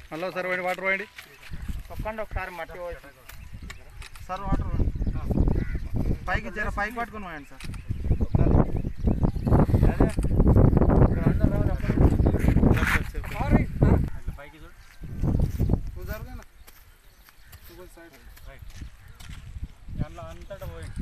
hello sir పోయండి water పోయండి తొక్కండి ఒకసారి మట్టి సార్ వాటర్ పైకి జర పైకి పట్టుకుని పోయండి సార్ పైకి చూడు కుదరదేనా సైడ్ రైట్ అంతటా పోయండి